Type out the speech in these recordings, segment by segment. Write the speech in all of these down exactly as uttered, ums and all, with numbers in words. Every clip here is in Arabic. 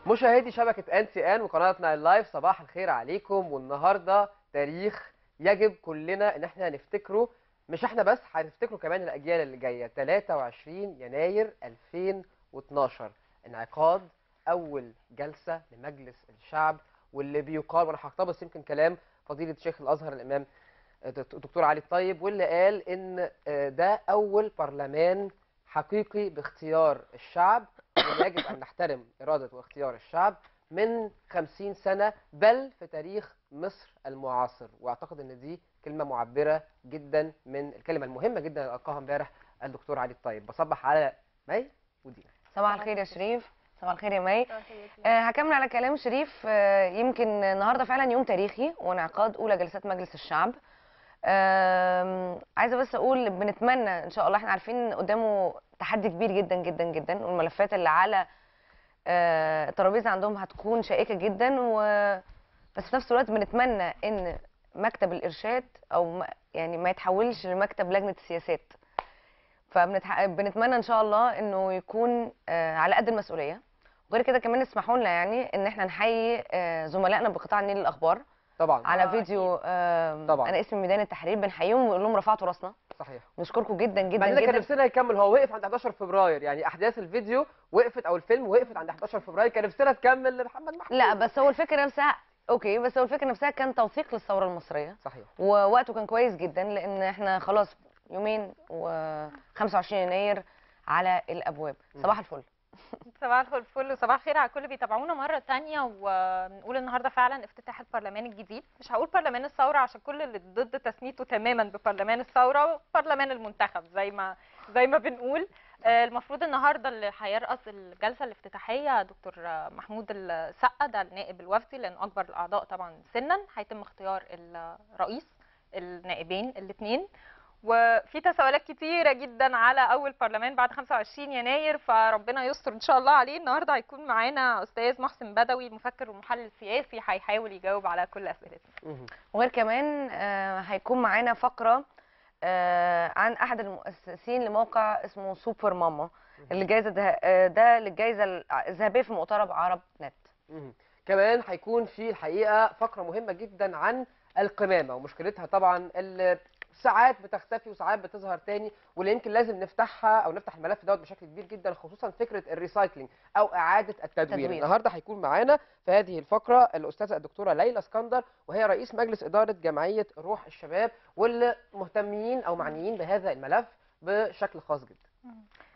مشاهدي شبكة ان سي ان وقناة ناين لايف، صباح الخير عليكم. والنهارده تاريخ يجب كلنا ان احنا نفتكره، مش احنا بس، هنفتكره كمان الاجيال اللي جايه. ثلاثة وعشرين يناير ألفين واثناشر، انعقاد اول جلسه لمجلس الشعب، واللي بيقال، وانا هقتبس يمكن كلام فضيله شيخ الازهر الامام الدكتور علي الطيب، واللي قال ان ده اول برلمان حقيقي باختيار الشعب، وان يجب ان نحترم اراده واختيار الشعب من خمسين سنه بل في تاريخ مصر المعاصر. واعتقد ان دي كلمه معبره جدا من الكلمه المهمه جدا اللي القاها امبارح الدكتور علي الطيب. بصبح على مي ودينا. صباح الخير يا شريف. صباح الخير يا مي. آه هكمل على كلام شريف. آه يمكن النهارده فعلا يوم تاريخي وانعقاد اولى جلسات مجلس الشعب. آه عايزه بس اقول بنتمنى ان شاء الله، احنا عارفين قدامه تحدي كبير جدا جدا جدا، والملفات اللي على آه الترابيزه عندهم هتكون شائكه جدا، و بس في نفس الوقت بنتمنى ان مكتب الارشاد او يعني ما يتحولش لمكتب لجنه السياسات. فبنتمنى ان شاء الله انه يكون آه على قد المسؤوليه. وغير كده كمان اسمحوا لنا يعني ان احنا نحيي آه زملائنا بقطاع النيل الاخبار طبعا على فيديو. آه طبعا انا اسمي ميدان التحرير، بنحييهم ونقول لهم رفعتوا راسنا. صحيح. نشكركم جدا جدا بعدين جدا. كان نفسنا يكمل، هو وقف عند حداشر فبراير، يعني احداث الفيديو وقفت او الفيلم وقفت عند حداشر فبراير، كان نفسنا تكمل لمحمد محمود. لا بس هو الفكره نفسها اوكي، بس هو الفكره نفسها كان توثيق للثوره المصريه. صحيح. ووقته كان كويس جدا لان احنا خلاص يومين و25 يناير على الابواب. صباح الفل. صباح الفل وصباح الخير على الكل اللي بيتابعونا مره ثانيه. ونقول النهارده فعلا افتتاح البرلمان الجديد، مش هقول برلمان الثوره عشان كل اللي ضد تسميته تماما ببرلمان الثوره، برلمان المنتخب زي ما زي ما بنقول. المفروض النهارده اللي هيرأس الجلسه الافتتاحيه دكتور محمود السقا، ده النائب الوفدي لانه اكبر الاعضاء طبعا سنا. هيتم اختيار الرئيس، النائبين الاثنين. وفي تساؤلات كتيره جدا على اول برلمان بعد خمسة وعشرين يناير، فربنا يستر ان شاء الله عليه. النهارده هيكون معانا استاذ محسن بدوي، المفكر والمحلل السياسي، هيحاول يجاوب على كل اسئلتنا. وغير كمان آه هيكون معانا فقره آه عن احد المؤسسين لموقع اسمه سوبر ماما، اللي جايزه ده, ده للجائزه الذهبيه في مؤتمر عرب نت. كمان هيكون في الحقيقه فقره مهمه جدا عن القمامه ومشكلتها طبعا، اللي ساعات بتختفي وساعات بتظهر تاني، واللي يمكن لازم نفتحها او نفتح الملف دوت بشكل كبير جدا، خصوصا فكره الريسايكلينج او اعاده التدوير. تدوير. النهارده هيكون معانا في هذه الفقره الاستاذه الدكتوره ليلى اسكندر، وهي رئيس مجلس اداره جمعيه روح الشباب، واللي مهتمين او معنيين بهذا الملف بشكل خاص جدا.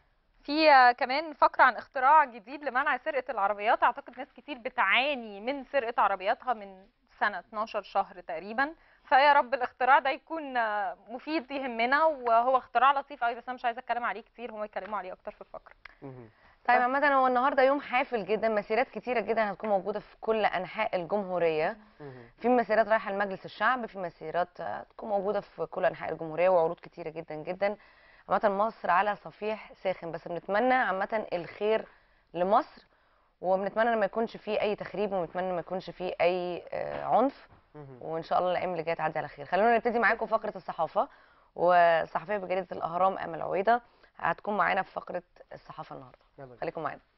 في كمان فقره عن اختراع جديد لمنع سرقه العربيات. اعتقد ناس كتير بتعاني من سرقه عربياتها من سنه اتناشر شهر تقريبا، فيا رب الاختراع ده يكون مفيد يهمنا. وهو اختراع لطيف قوي بس انا مش عايزه اتكلم عليه كتير، هم يتكلموا عليه اكتر في الفقره. طيب عامه هو النهارده يوم حافل جدا، مسيرات كتيره جدا هتكون موجوده في كل انحاء الجمهوريه. في مسيرات رايحه لمجلس الشعب، في مسيرات هتكون موجوده في كل انحاء الجمهوريه، وعروض كتيره جدا جدا. عامه مصر على صفيح ساخن، بس بنتمنى عامه الخير لمصر، وبنتمنى ان ما يكونش فيه اي تخريب، وبنتمنى ما يكونش فيه اي عنف، وان شاء الله الايام اللي جايه تعدي على خير. خلونا نبتدي معاكم فقره الصحافه، والصحفيه بجريده الاهرام امل عويده هتكون معانا في فقره الصحافه النهارده. خليكم معانا.